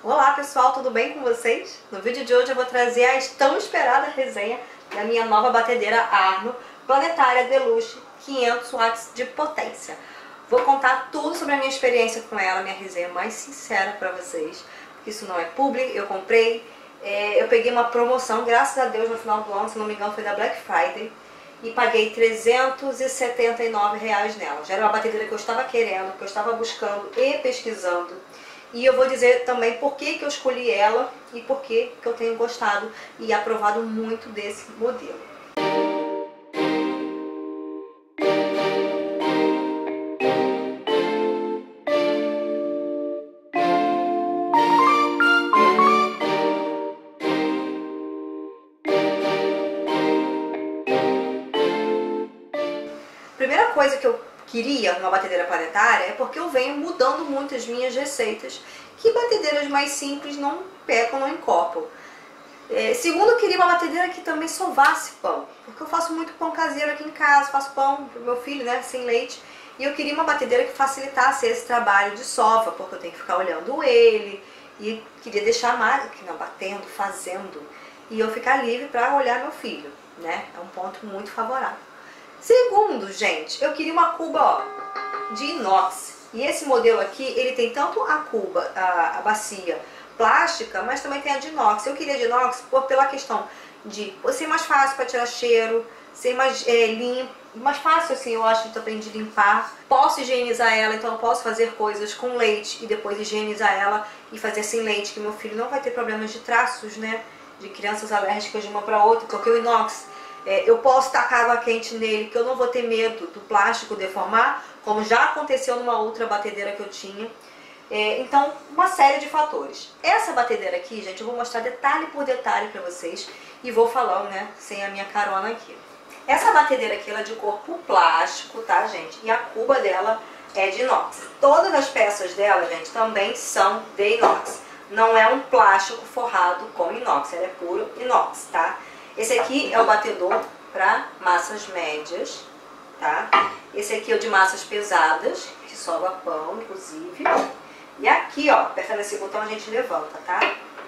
Olá pessoal, tudo bem com vocês? No vídeo de hoje eu vou trazer a tão esperada resenha da minha nova batedeira Arno Planetária Deluxe 500 watts de potência. Vou contar tudo sobre a minha experiência com ela, minha resenha mais sincera pra vocês, porque isso não é publi, eu comprei, eu peguei uma promoção, graças a Deus, no final do ano, se não me engano foi da Black Friday, e paguei R$379 nela. Já era uma batedeira que eu estava querendo, que eu estava buscando e pesquisando. E eu vou dizer também por que eu escolhi ela e por que eu tenho gostado e aprovado muito desse modelo. Primeira coisa que eu queria numa batedeira planetária é porque eu venho mudando muito as minhas receitas, que batedeiras mais simples não pecam, não incorporam. Segundo, eu queria uma batedeira que também sovasse pão, porque eu faço muito pão caseiro aqui em casa, faço pão pro meu filho, né, sem leite, e eu queria uma batedeira que facilitasse esse trabalho de sova, porque eu tenho que ficar olhando ele, e queria deixar a máquina batendo, fazendo, e eu ficar livre para olhar meu filho, né, é um ponto muito favorável. Segundo, gente, eu queria uma cuba, ó, de inox. E esse modelo aqui, ele tem tanto a cuba, a bacia plástica, mas também tem a de inox. Eu queria de inox pela questão de ser mais fácil para tirar cheiro, ser mais limpo, mais fácil assim, eu acho também de limpar. Posso higienizar ela, então eu posso fazer coisas com leite e depois higienizar ela e fazer sem leite, que meu filho não vai ter problemas de traços, né, de crianças alérgicas de uma para outra, porque o inox, eu posso tacar água quente nele, que eu não vou ter medo do plástico deformar, como já aconteceu numa outra batedeira que eu tinha. Então, uma série de fatores. Essa batedeira aqui, gente, eu vou mostrar detalhe por detalhe pra vocês e vou falando, né, sem a minha carona aqui. Essa batedeira aqui, ela é de corpo plástico, tá, gente? E a cuba dela é de inox. Todas as peças dela, gente, também são de inox. Não é um plástico forrado com inox, ela é puro inox, tá? Esse aqui é o batedor para massas médias, tá? Esse aqui é o de massas pesadas, que sova pão, inclusive. E aqui, ó, apertando esse botão a gente levanta, tá?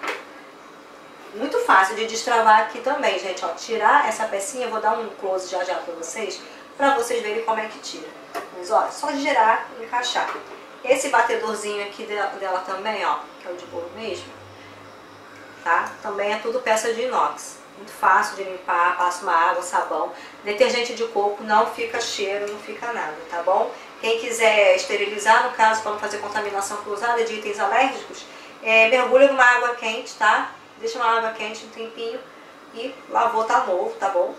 Muito fácil de destravar aqui também, gente, ó. Tirar essa pecinha, eu vou dar um close já pra vocês verem como é que tira. Mas, ó, só girar e encaixar. Esse batedorzinho aqui dela também, ó, que é o de bolo mesmo, tá? Também é tudo peça de inox. Muito fácil de limpar, passa uma água, sabão. Detergente de coco, não fica cheiro, não fica nada, tá bom? Quem quiser esterilizar, no caso, para não fazer contaminação cruzada de itens alérgicos, mergulha numa água quente, tá? Deixa uma água quente um tempinho e lavou, tá novo, tá bom?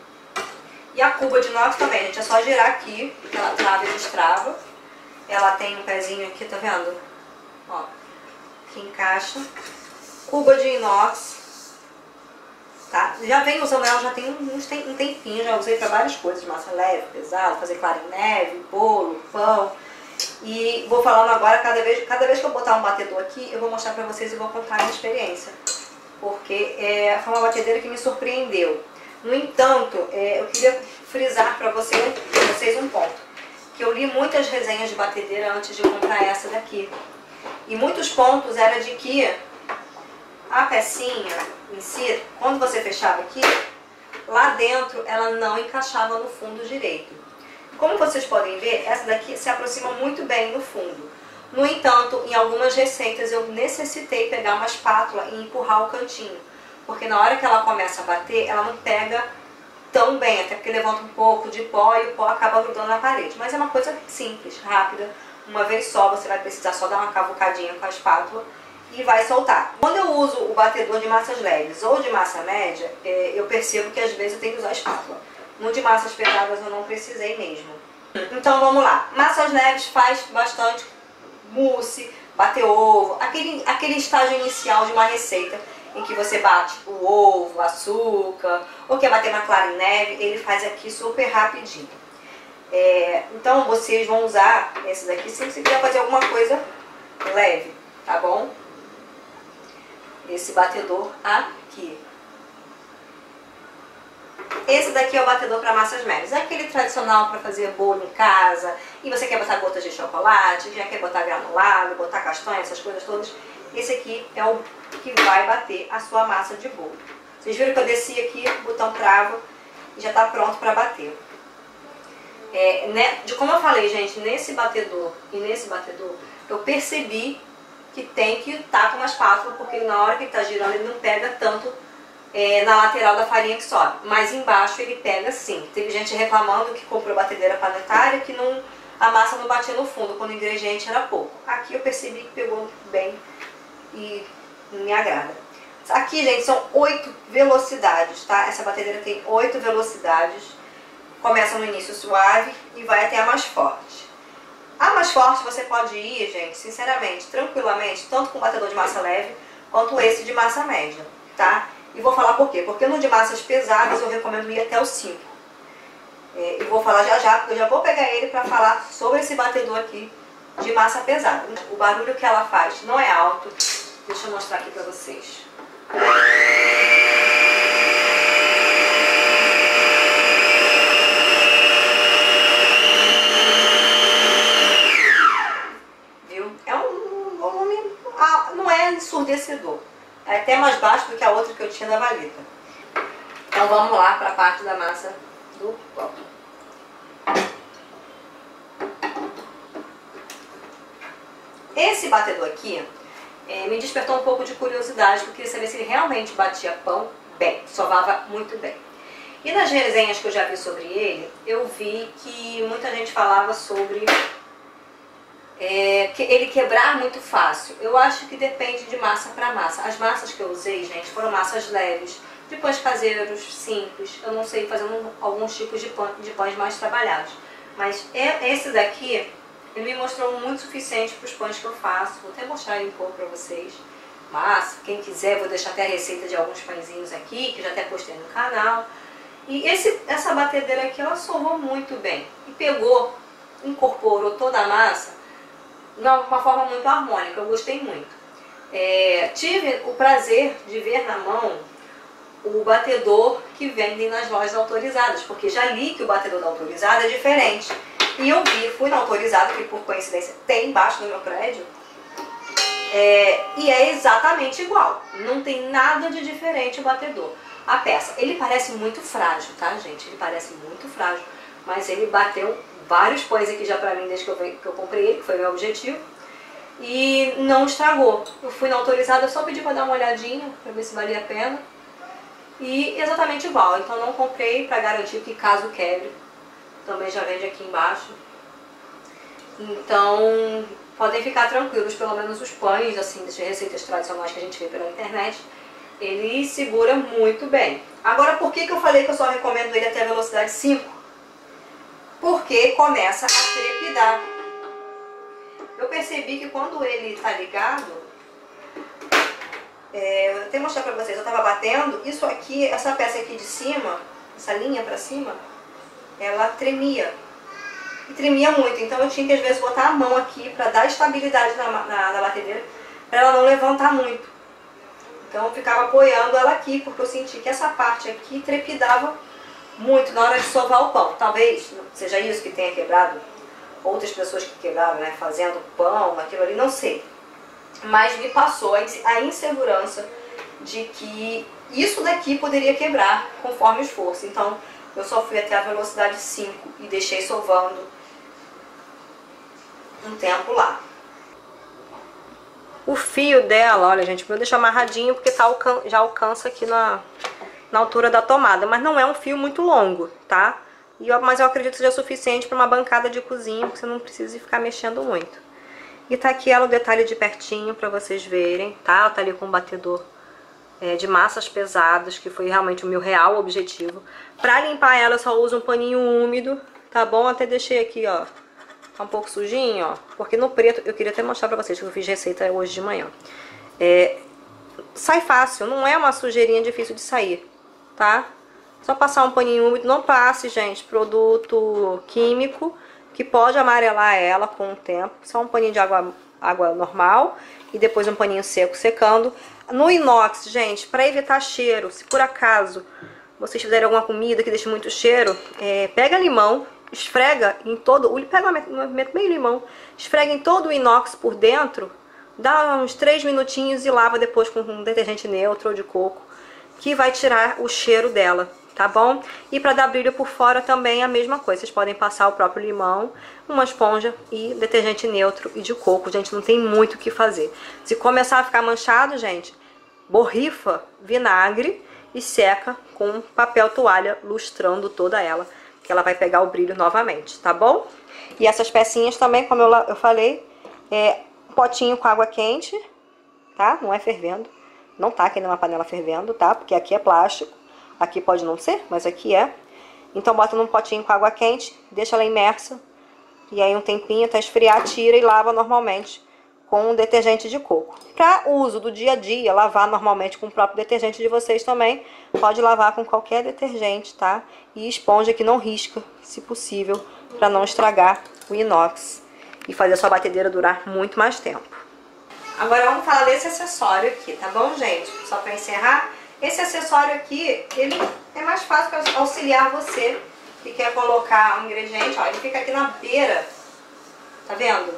E a cuba de inox também, gente, é só girar aqui, ela trava e destrava. Ela tem um pezinho aqui, tá vendo? Ó, que encaixa. Cuba de inox. Tá? Já venho usando ela, já tem um tempinho, já usei para várias coisas, massa leve, pesada, fazer clara em neve, bolo, pão. E vou falando agora, cada vez que eu botar um batedor aqui, eu vou mostrar para vocês e vou contar a minha experiência. Porque foi uma batedeira que me surpreendeu. No entanto, eu queria frisar para vocês um ponto. Que eu li muitas resenhas de batedeira antes de comprar essa daqui. E muitos pontos era de que a pecinha em si, quando você fechava aqui, lá dentro ela não encaixava no fundo direito. Como vocês podem ver, essa daqui se aproxima muito bem no fundo. No entanto, em algumas receitas eu necessitei pegar uma espátula e empurrar o cantinho, porque na hora que ela começa a bater, ela não pega tão bem, até porque levanta um pouco de pó e o pó acaba grudando na parede. Mas é uma coisa simples, rápida, uma vez só, você vai precisar só dar uma cavucadinha com a espátula e vai soltar. Quando eu uso o batedor de massas leves ou de massa média, eu percebo que às vezes eu tenho que usar a espátula. No de massas pesadas eu não precisei mesmo. Então vamos lá. Massas leves faz bastante mousse, bater ovo, aquele estágio inicial de uma receita em que você bate o ovo, açúcar, ou quer bater uma clara em neve, ele faz aqui super rapidinho. Então vocês vão usar esse daqui se você quiser fazer alguma coisa leve, tá bom? Esse batedor aqui. Esse daqui é o batedor para massas médias. É aquele tradicional para fazer bolo em casa. E você quer botar gotas de chocolate, já quer botar granulado, botar castanha, essas coisas todas. esse aqui é o que vai bater a sua massa de bolo. Vocês viram que eu desci aqui, o botão trava e já está pronto para bater. Como eu falei, gente, nesse batedor e nesse batedor, eu percebi que tem que estar com uma espátula, porque na hora que ele está girando ele não pega tanto na lateral da farinha que sobe. Mas embaixo ele pega sim. Teve gente reclamando que comprou batedeira planetária que a massa não batia no fundo, quando o ingrediente era pouco. Aqui eu percebi que pegou bem e me agrada. Aqui, gente, são 8 velocidades, tá? Essa batedeira tem 8 velocidades. Começa no início suave e vai até a mais forte. A mais forte você pode ir, gente, sinceramente, tranquilamente, tanto com o batedor de massa leve, quanto esse de massa média, tá? E vou falar por quê. Porque no de massas pesadas eu recomendo ir até o 5. E vou falar já já, porque eu já vou pegar ele para falar sobre esse batedor aqui de massa pesada. O barulho que ela faz não é alto. Deixa eu mostrar aqui para vocês. Viu? É um volume, não é ensurdecedor. É até mais baixo do que a outra que eu tinha da valeta. Então vamos lá para a parte da massa do pão. Esse batedor aqui me despertou um pouco de curiosidade, porque eu queria saber se ele realmente batia pão bem, sovava muito bem. E nas resenhas que eu já vi sobre ele, eu vi que muita gente falava sobre ele quebrar muito fácil. Eu acho que depende de massa para massa. As massas que eu usei, gente, foram massas leves, de pães caseiros, simples. Eu não sei fazer alguns tipos de pães mais trabalhados. Mas esse daqui, ele me mostrou muito suficiente para os pães que eu faço. Vou até mostrar ele um pouco para vocês. Mas, quem quiser, vou deixar até a receita de alguns pãezinhos aqui, que já até postei no canal. E essa batedeira aqui, ela sovou muito bem. E incorporou toda a massa de uma forma muito harmônica. Eu gostei muito. Tive o prazer de ver na mão o batedor que vendem nas lojas autorizadas, porque já li que o batedor da autorizada é diferente. E eu fui na autorizada, que por coincidência tem embaixo do meu prédio, e é exatamente igual. Não tem nada de diferente o batedor. A peça, ele parece muito frágil, tá, gente? Ele parece muito frágil, mas ele bateu vários pães aqui já pra mim desde que eu comprei ele, que foi meu objetivo, e não estragou. Eu fui na autorizada, só pedi pra dar uma olhadinha, pra ver se valia a pena, e exatamente igual. Então não comprei pra garantir que caso quebre, também já vende aqui embaixo. Então podem ficar tranquilos, pelo menos os pães, assim, das receitas tradicionais que a gente vê pela internet, ele segura muito bem. Agora, por que eu falei que eu só recomendo ele até a velocidade 5? Porque começa a trepidar. Eu percebi que quando ele está ligado, eu vou até mostrar pra vocês, eu estava batendo, isso aqui, essa peça aqui de cima, essa linha pra cima, ela tremia. E tremia muito, então eu tinha que às vezes botar a mão aqui pra dar estabilidade na batedeira, pra ela não levantar muito. Então eu ficava apoiando ela aqui, porque eu senti que essa parte aqui trepidava muito na hora de sovar o pão. Talvez seja isso que tenha quebrado, outras pessoas que quebraram, né, fazendo pão, aquilo ali, não sei. Mas me passou a insegurança de que isso daqui poderia quebrar conforme o esforço. Então eu só fui até a velocidade 5 e deixei sovando um tempo lá. O fio dela, olha gente, eu deixo amarradinho porque já alcança aqui na altura da tomada. Mas não é um fio muito longo, tá? Mas eu acredito que seja suficiente para uma bancada de cozinha, porque você não precisa ficar mexendo muito. E tá aqui ela, o detalhe de pertinho para vocês verem, tá? Ela tá ali com um batedor de massas pesadas, que foi realmente o meu real objetivo. Pra limpar ela eu só uso um paninho úmido, tá bom? Até deixei aqui, ó, tá um pouco sujinho, ó, porque no preto, eu queria até mostrar pra vocês que eu fiz receita hoje de manhã. Sai fácil, não é uma sujeirinha difícil de sair, tá? Só passar um paninho úmido, não passe, gente, produto químico, que pode amarelar ela com o tempo. Só um paninho de água normal e depois um paninho seco secando. No inox, gente, para evitar cheiro, se por acaso vocês fizerem alguma comida que deixe muito cheiro, pega limão, esfrega em todo, pega meio limão, esfrega em todo o inox por dentro, dá uns 3 minutinhos e lava depois com um detergente neutro ou de coco, que vai tirar o cheiro dela, tá bom? E para dar brilho por fora também é a mesma coisa. Vocês podem passar o próprio limão, uma esponja e detergente neutro e de coco. Gente, não tem muito o que fazer. Se começar a ficar manchado, gente, borrifa vinagre e seca com papel toalha, lustrando toda ela, que ela vai pegar o brilho novamente, tá bom? E essas pecinhas também, como eu falei, um potinho com água quente, tá? Não é fervendo. Não tá aqui numa panela fervendo, tá? Porque aqui é plástico. Aqui pode não ser, mas aqui é. Então bota num potinho com água quente, deixa ela imersa. E aí um tempinho até esfriar, tira e lava normalmente com um detergente de coco. Para uso do dia a dia, lavar normalmente com o próprio detergente de vocês também. Pode lavar com qualquer detergente, tá? E esponja que não risca, se possível, para não estragar o inox. E fazer a sua batedeira durar muito mais tempo. Agora vamos falar desse acessório aqui, tá bom, gente? Só para encerrar, esse acessório aqui, ele é mais fácil para auxiliar você que quer colocar um ingrediente. Ó, ele fica aqui na beira, tá vendo?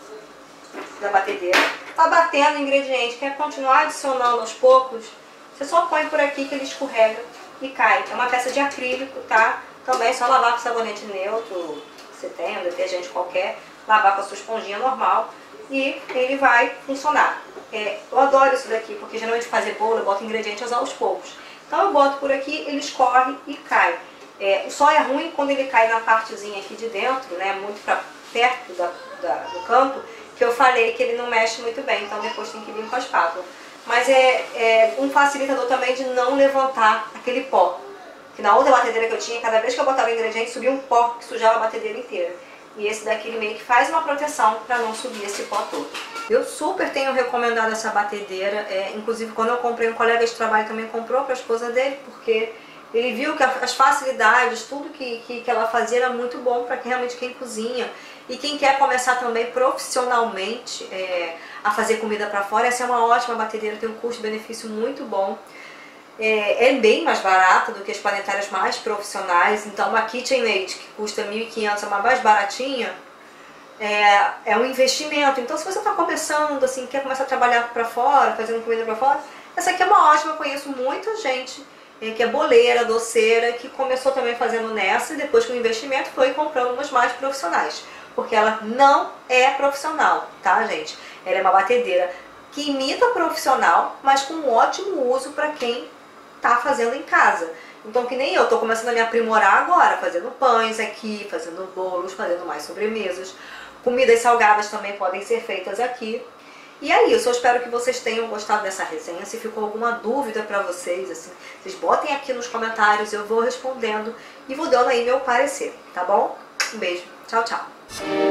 Da batedeira. Tá batendo o ingrediente, quer continuar adicionando aos poucos, você só põe por aqui que ele escorrega e cai. É uma peça de acrílico, tá? Também é só lavar com sabonete neutro, você tem um detergente qualquer, lavar com a sua esponjinha normal. E ele vai funcionar. Eu adoro isso daqui, porque geralmente fazer bolo eu boto ingredientes aos poucos. Então eu boto por aqui, ele escorre e cai. Só é ruim quando ele cai na partezinha aqui de dentro, né, muito pra perto do canto, que eu falei que ele não mexe muito bem, então depois tem que vir com a espátula. Mas é um facilitador também de não levantar aquele pó. Que na outra batedeira que eu tinha, cada vez que eu botava o ingrediente, subia um pó que sujava a batedeira inteira. E esse daqui ele meio que faz uma proteção para não subir esse pó todo. Eu super tenho recomendado essa batedeira. Inclusive quando eu comprei, um colega de trabalho também comprou para a esposa dele, porque ele viu que as facilidades, tudo que ela fazia era muito bom para realmente quem cozinha. E quem quer começar também profissionalmente a fazer comida para fora, essa é uma ótima batedeira, tem um custo-benefício muito bom. É bem mais barata do que as planetárias mais profissionais. Então uma KitchenAid que custa R$1.500, é uma mais baratinha, é um investimento. Então se você está começando, assim, quer começar a trabalhar para fora, fazendo comida para fora, essa aqui é uma ótima. Eu conheço muita gente que é boleira, doceira, que começou também fazendo nessa e depois com o investimento foi comprando umas mais profissionais. Porque ela não é profissional, tá, gente? Ela é uma batedeira que imita profissional, mas com um ótimo uso para quem tá fazendo em casa. Então que nem eu, tô começando a me aprimorar agora, fazendo pães aqui, fazendo bolos, fazendo mais sobremesas. Comidas salgadas também podem ser feitas aqui. E é isso, eu espero que vocês tenham gostado dessa resenha. Se ficou alguma dúvida pra vocês, assim, vocês botem aqui nos comentários, eu vou respondendo e vou dando aí meu parecer, tá bom? Um beijo, tchau, tchau!